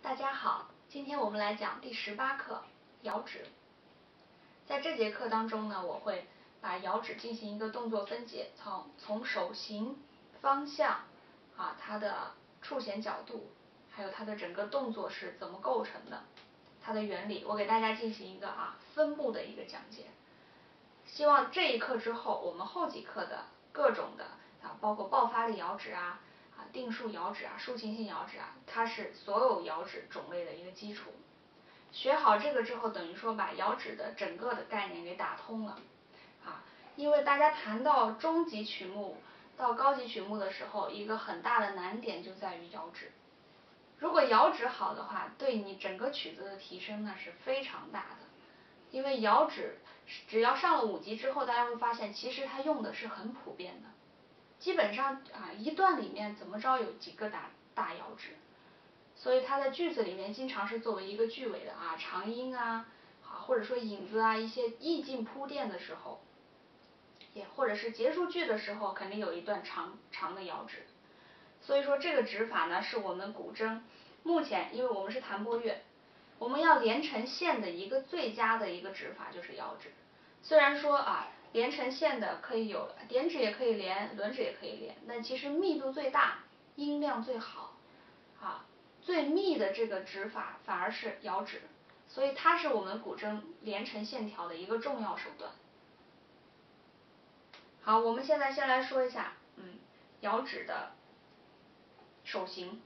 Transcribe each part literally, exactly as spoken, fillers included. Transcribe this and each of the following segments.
大家好，今天我们来讲第十八课摇指。在这节课当中呢，我会把摇指进行一个动作分解，从从手型、方向啊，它的触弦角度，还有它的整个动作是怎么构成的，它的原理，我给大家进行一个啊分步的一个讲解。希望这一课之后，我们后几课的各种的啊，包括爆发力摇指啊。啊，定数摇指啊，抒情性摇指啊，它是所有摇指种类的一个基础。学好这个之后，等于说把摇指的整个的概念给打通了啊。因为大家谈到中级曲目到高级曲目的时候，一个很大的难点就在于摇指。如果摇指好的话，对你整个曲子的提升呢是非常大的。因为摇指只要上了五级之后，大家会发现其实它用的是很普遍的。基本上啊，一段里面怎么着有几个大大摇指，所以它在句子里面经常是作为一个句尾的啊，长音啊，啊或者说引子啊，一些意境铺垫的时候，也或者是结束句的时候，肯定有一段长长的摇指。所以说这个指法呢，是我们古筝目前，因为我们是弹拨乐，我们要连成线的一个最佳的一个指法就是摇指。虽然说啊。连成线的可以有点指也可以连，轮指也可以连，但其实密度最大，音量最好，啊，最密的这个指法反而是摇指，所以它是我们古筝连成线条的一个重要手段。好，我们现在先来说一下，嗯，摇指的手型。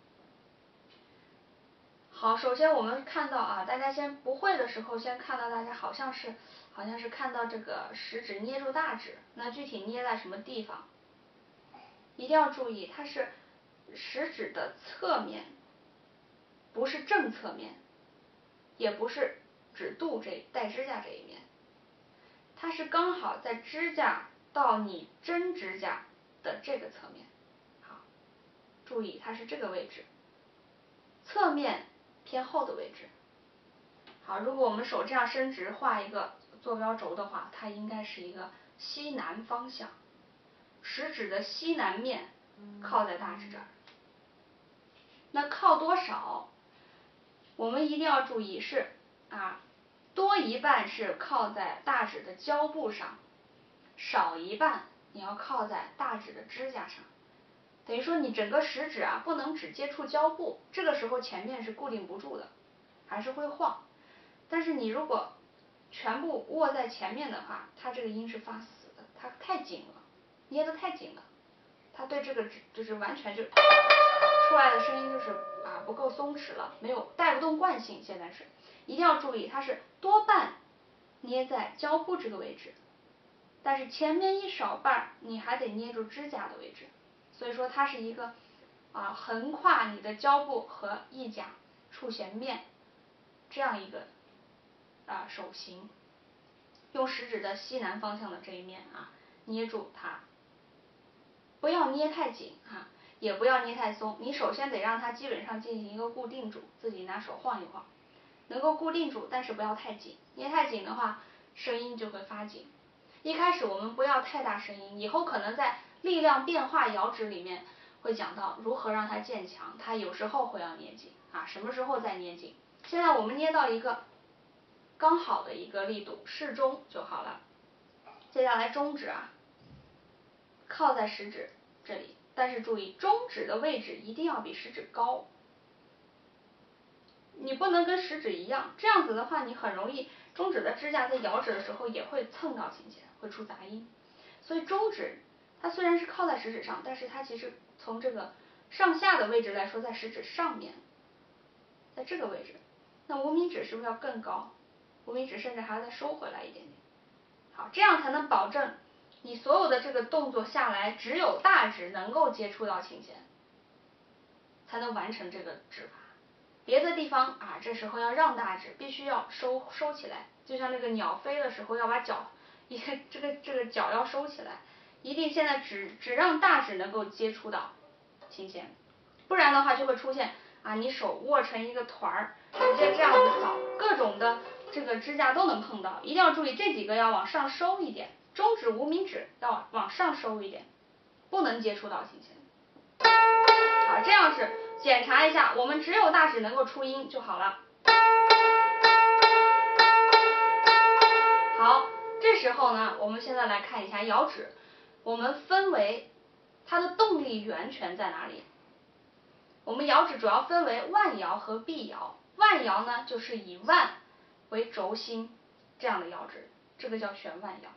好，首先我们看到啊，大家先不会的时候，先看到大家好像是好像是看到这个食指捏住大指，那具体捏在什么地方？一定要注意，它是食指的侧面，不是正侧面，也不是指肚这带指甲这一面，它是刚好在指甲到你真指甲的这个侧面。好，注意它是这个位置，侧面偏后的位置。好，如果我们手这样伸直画一个坐标轴的话，它应该是一个西南方向，食指的西南面靠在大指这儿。那靠多少？我们一定要注意是啊，多一半是靠在大指的胶部上，少一半你要靠在大指的指甲上。等于说你整个食指啊不能只接触胶部，这个时候前面是固定不住的，还是会晃。但是你如果全部握在前面的话，它这个音是发死的，它太紧了，捏得太紧了，它对这个指就是完全就出来的声音就是啊不够松弛了，没有带不动惯性。现在是一定要注意，它是多半捏在胶部这个位置，但是前面一少半你还得捏住指甲的位置，所以说它是一个啊横跨你的胶部和翼甲触弦面这样一个啊手型。用食指的西南方向的这一面啊捏住它，不要捏太紧啊，也不要捏太松，你首先得让它基本上进行一个固定住，自己拿手晃一晃，能够固定住，但是不要太紧，捏太紧的话声音就会发紧。一开始我们不要太大声音，以后可能在力量变化摇指里面会讲到如何让它渐强，它有时候会要捏紧啊，什么时候再捏紧。现在我们捏到一个刚好的一个力度，适中就好了。接下来中指啊靠在食指这里，但是注意中指的位置一定要比食指高，你不能跟食指一样，这样子的话你很容易中指的指甲在摇指的时候也会蹭到琴弦，会出杂音。所以中指它虽然是靠在食指上，但是它其实从这个上下的位置来说在食指上面，在这个位置。那无名指是不是要更高？无名指甚至还要再收回来一点点。好，这样才能保证你所有的这个动作下来，只有大指能够接触到琴弦，才能完成这个指法。别的地方啊，这时候要让大指，必须要收收起来，就像那个鸟飞的时候要把脚，一个这个这个脚要收起来，一定现在只只让大指能够接触到琴弦，不然的话就会出现啊，你手握成一个团儿，直接这样子扫，各种的这个指甲都能碰到，一定要注意这几个要往上收一点，中指、无名指要往上收一点，不能接触到琴弦。好，这样是检查一下，我们只有大指能够出音就好了。好，这时候呢，我们现在来看一下摇指，我们分为它的动力源泉在哪里？我们摇指主要分为腕摇和臂摇，腕摇呢就是以腕为轴心这样的摇指，这个叫旋腕摇。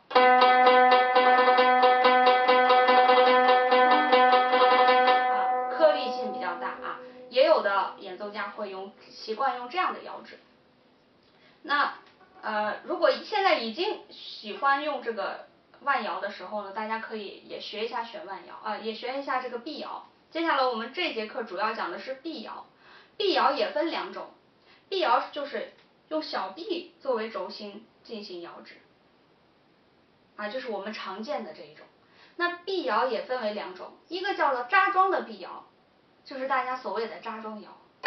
啊，颗粒性比较大啊，也有的演奏家会用习惯用这样的摇指。那呃，如果现在已经喜欢用这个腕摇的时候呢，大家可以也学一下旋腕摇啊，也学一下这个臂摇。接下来我们这节课主要讲的是臂摇，臂摇也分两种，臂摇就是用小臂作为轴心进行摇指，啊，就是我们常见的这一种。那臂摇也分为两种，一个叫做扎桩的臂摇，就是大家所谓的扎桩摇；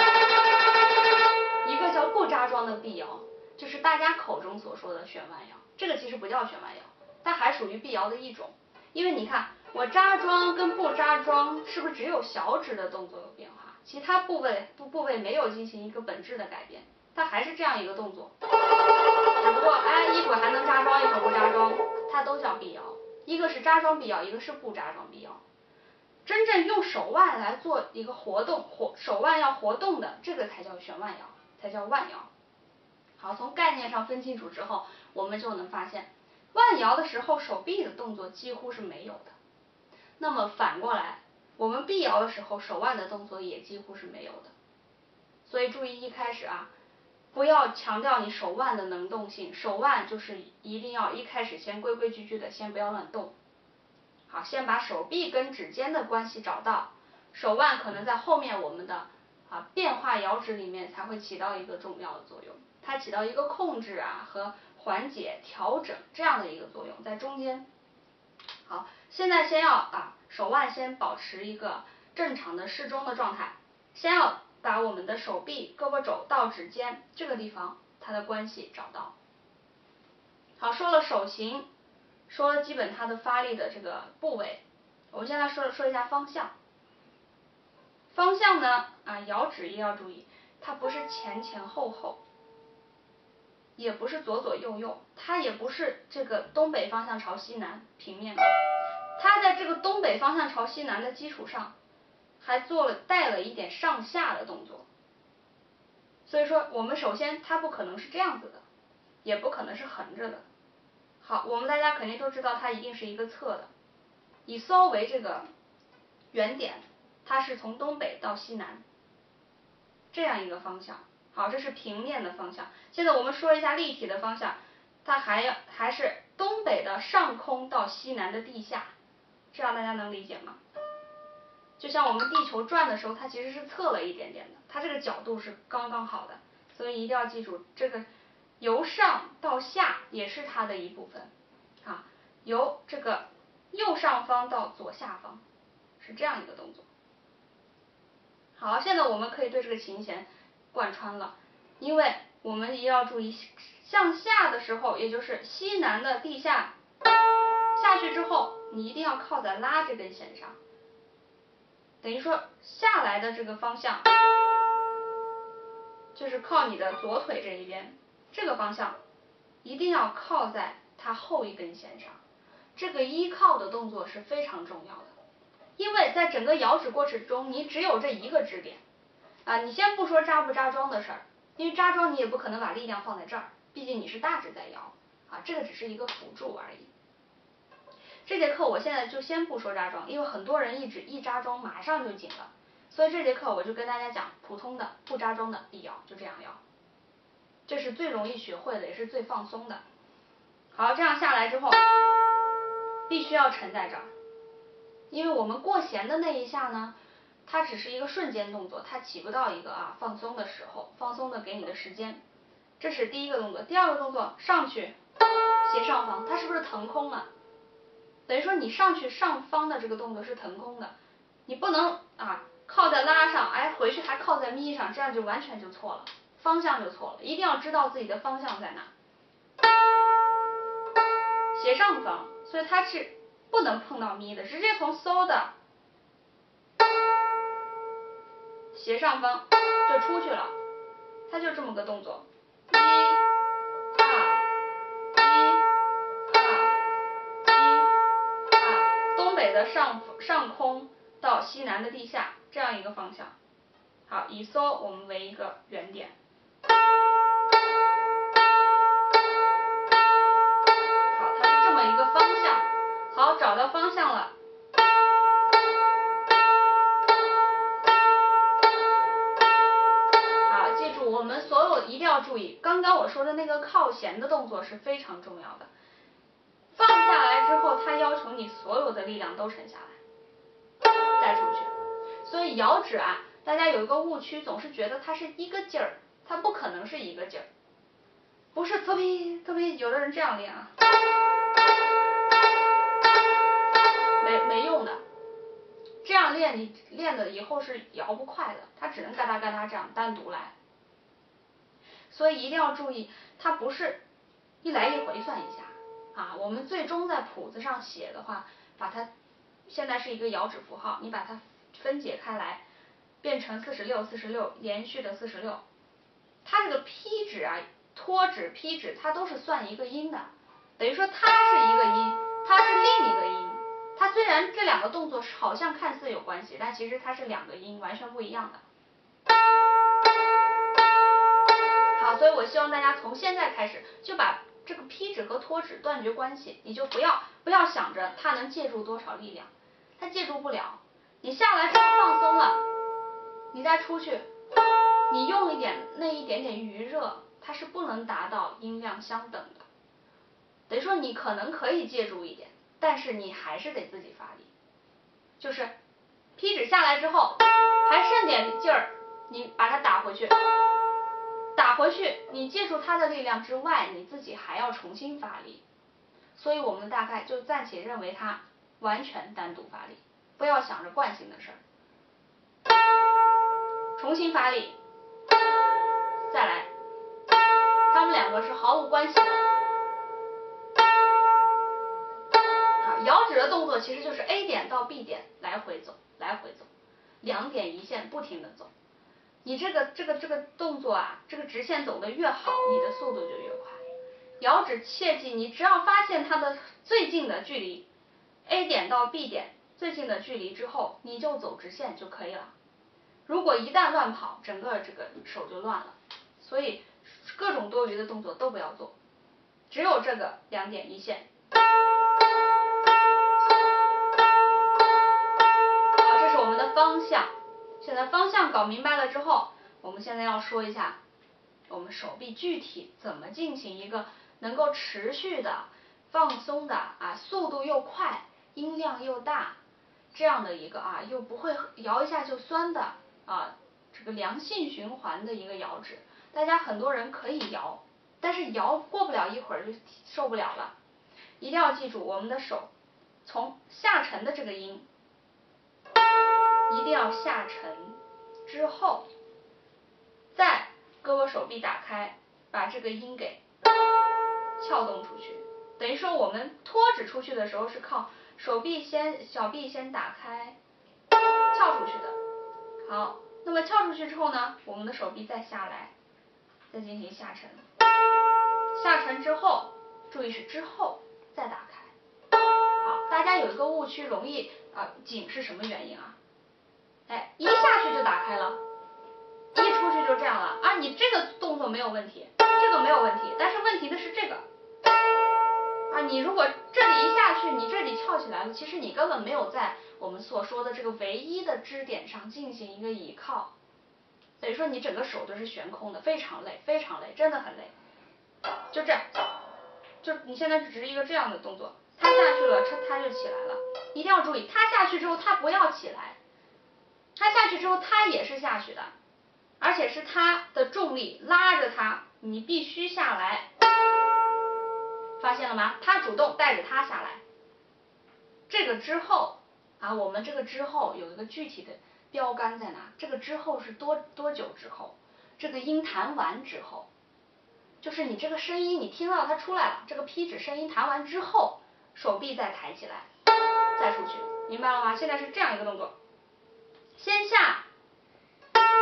一个叫不扎桩的臂摇，就是大家口中所说的旋腕摇。这个其实不叫旋腕摇，它还属于臂摇的一种，因为你看。我扎桩跟不扎桩是不是只有小指的动作有变化，其他部位部部位没有进行一个本质的改变，它还是这样一个动作，只不过哎一会儿还能扎桩一会儿不扎桩，它都叫臂摇，一个是扎桩臂摇，一个是不扎桩臂摇。真正用手腕来做一个活动，活手腕要活动的，这个才叫旋腕摇，才叫腕摇。好，从概念上分清楚之后，我们就能发现，腕摇的时候手臂的动作几乎是没有的。那么反过来，我们臂摇的时候，手腕的动作也几乎是没有的。所以注意一开始啊，不要强调你手腕的能动性，手腕就是一定要一开始先规规矩矩的，先不要乱动。好，先把手臂跟指尖的关系找到，手腕可能在后面我们的啊变化摇指里面才会起到一个重要的作用，它起到一个控制啊和缓解、调整这样的一个作用，在中间。好，现在先要啊手腕先保持一个正常的适中的状态，先要把我们的手臂、胳膊肘到指尖这个地方它的关系找到。好，说了手型，说了基本它的发力的这个部位，我们现在说说一下方向。方向呢啊摇指也要注意，它不是前前后后，也不是左左右右，它也不是这个东北方向朝西南平面，它在这个东北方向朝西南的基础上，还做了带了一点上下的动作。所以说我们首先它不可能是这样子的，也不可能是横着的。好，我们大家肯定都知道它一定是一个侧的，以骚为这个原点，它是从东北到西南这样一个方向。好，这是平面的方向。现在我们说一下立体的方向，它还要还是东北的上空到西南的地下，这样大家能理解吗？就像我们地球转的时候，它其实是侧了一点点的，它这个角度是刚刚好的，所以一定要记住，这个由上到下也是它的一部分啊，由这个右上方到左下方是这样一个动作。好，现在我们可以对这个琴弦贯穿了，因为我们也要注意向下的时候，也就是西南的地下下去之后，你一定要靠在拉这根弦上，等于说下来的这个方向就是靠你的左腿这一边，这个方向一定要靠在它后一根弦上，这个依靠的动作是非常重要的，因为在整个摇指过程中，你只有这一个支点啊，你先不说扎不扎桩的事儿，因为扎桩你也不可能把力量放在这儿，毕竟你是大指在摇啊，这个只是一个辅助而已。这节课我现在就先不说扎桩，因为很多人一指一扎桩马上就紧了，所以这节课我就跟大家讲普通的不扎桩的臂摇，就这样摇，这是最容易学会的，也是最放松的。好，这样下来之后，必须要沉在这儿，因为我们过弦的那一下呢，它只是一个瞬间动作，它起不到一个啊放松的时候，放松的给你的时间。这是第一个动作，第二个动作上去斜上方，它是不是腾空了？等于说你上去上方的这个动作是腾空的，你不能啊靠在拉上，哎回去还靠在咪上，这样就完全就错了，方向就错了，一定要知道自己的方向在哪。斜上方，所以它是不能碰到咪的，直接从嗦的斜上方就出去了，它就这么个动作，一、二、一、二、一、二，东北的上上空到西南的地下这样一个方向。好，以嗦我们为一个原点。好，它是这么一个方向。好，找到方向了。好，记住我们所有一定要注意，刚刚我说的那个靠弦的动作是非常重要的。放下来之后，它要求你所有的力量都沉下来，再出去。所以摇指啊，大家有一个误区，总是觉得它是一个劲儿，它不可能是一个劲儿，不是特别特别，有的人这样练啊，没没用的，这样练你练的以后是摇不快的，它只能嘎哒嘎哒这样单独来。所以一定要注意，它不是一来一回算一下啊，我们最终在谱子上写的话，把它现在是一个摇指符号，你把它分解开来，变成四十六、四十六连续的四十六。它这个劈指啊、托指、劈指，它都是算一个音的，等于说它是一个音，它是另一个音。它虽然这两个动作好像看似有关系，但其实它是两个音，完全不一样的。好，所以我希望大家从现在开始就把这个劈指和托指断绝关系，你就不要不要想着它能借助多少力量，它借助不了。你下来之后放松了，你再出去，你用一点那一点点余热，它是不能达到音量相等的。等于说你可能可以借助一点，但是你还是得自己发力。就是劈指下来之后，还剩点劲儿，你把它打回去。打回去，你借助它的力量之外，你自己还要重新发力，所以我们大概就暂且认为它完全单独发力，不要想着惯性的事儿。重新发力，再来，它们两个是毫无关系的。好，摇指的动作其实就是 A 点到 B 点来回走，来回走，两点一线不停的走。你这个这个这个动作啊，这个直线走得越好，你的速度就越快。摇指切记，你只要发现它的最近的距离 ，A 点到 B 点最近的距离之后，你就走直线就可以了。如果一旦乱跑，整个这个手就乱了。所以各种多余的动作都不要做，只有这个两点一线。好，这是我们的方向。现在方向搞明白了之后，我们现在要说一下我们手臂具体怎么进行一个能够持续的放松的啊，速度又快，音量又大，这样的一个啊，又不会摇一下就酸的啊，这个良性循环的一个摇指。大家很多人可以摇，但是摇过不了一会儿就受不了了。一定要记住，我们的手从下沉的这个音。一定要下沉之后，再胳膊手臂打开，把这个音给撬动出去。等于说我们托指出去的时候是靠手臂先小臂先打开，撬出去的。好，那么撬出去之后呢，我们的手臂再下来，再进行下沉。下沉之后，注意是之后再打开。好，大家有一个误区，容易啊紧是什么原因啊？哎，一下去就打开了，一出去就这样了啊！你这个动作没有问题，这个没有问题，但是问题的是这个啊！你如果这里一下去，你这里翘起来了，其实你根本没有在我们所说的这个唯一的支点上进行一个倚靠，所以说你整个手都是悬空的，非常累，非常累，真的很累。就这样，就你现在只是一个这样的动作，它下去了，它它就起来了。一定要注意，它下去之后，它不要起来。它下去之后，它也是下去的，而且是它的重力拉着它，你必须下来，发现了吗？它主动带着它下来。这个之后啊，我们这个之后有一个具体的标杆在哪？这个之后是多多久之后？这个音弹完之后，就是你这个声音你听到它出来了，这个劈指声音弹完之后，手臂再抬起来，再出去，明白了吗？现在是这样一个动作。先下，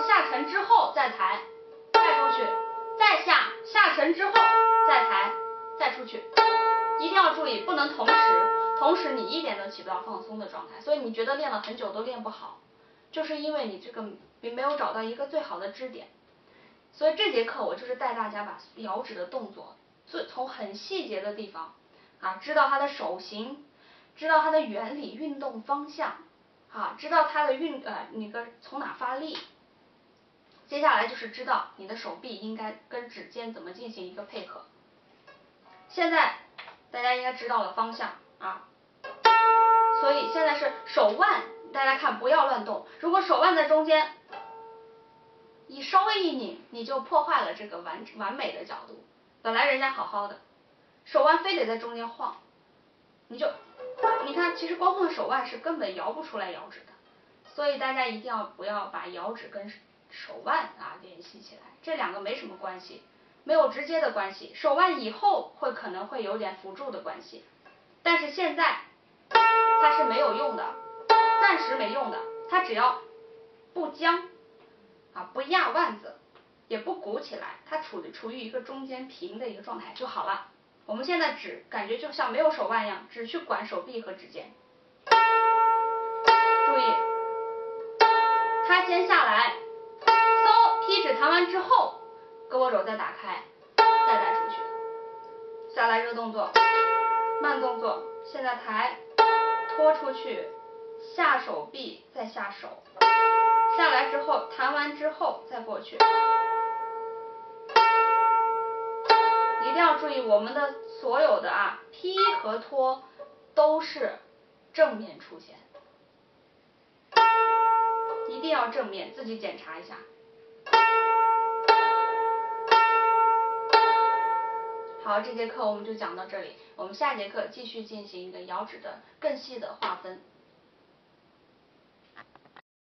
下沉之后再抬，再出去，再下，下沉之后再抬，再出去。一定要注意，不能同时，同时你一点都起不到放松的状态，所以你觉得练了很久都练不好，就是因为你这个并没有找到一个最好的支点。所以这节课我就是带大家把摇指的动作，最从很细节的地方啊，知道它的手型，知道它的原理、运动方向，啊，知道它的运呃那个从哪发力。接下来就是知道你的手臂应该跟指尖怎么进行一个配合。现在大家应该知道了方向啊，所以现在是手腕，大家看不要乱动，如果手腕在中间，你稍微一拧，你就破坏了这个完完美的角度。本来人家好好的，手腕非得在中间晃，你就你看，其实光晃手腕是根本摇不出来摇指的，所以大家一定要不要把摇指跟手腕啊联系起来，这两个没什么关系，没有直接的关系，手腕以后会可能会有点辅助的关系，但是现在它是没有用的，暂时没用的，它只要不僵啊，不压腕子，也不鼓起来，它处处于一个中间平的一个状态就好了。我们现在只感觉就像没有手腕一样，只去管手臂和指尖。注意，它先下来，搜劈指弹完之后，胳膊肘再打开，再带出去。下来这个动作，慢动作，现在抬，拖出去，下手臂，再下手，下来之后弹完之后再过去。一定要注意，我们的所有的啊劈和拖都是正面出现，一定要正面，自己检查一下。好，这节课我们就讲到这里，我们下节课继续进行一个摇指的更细的划分。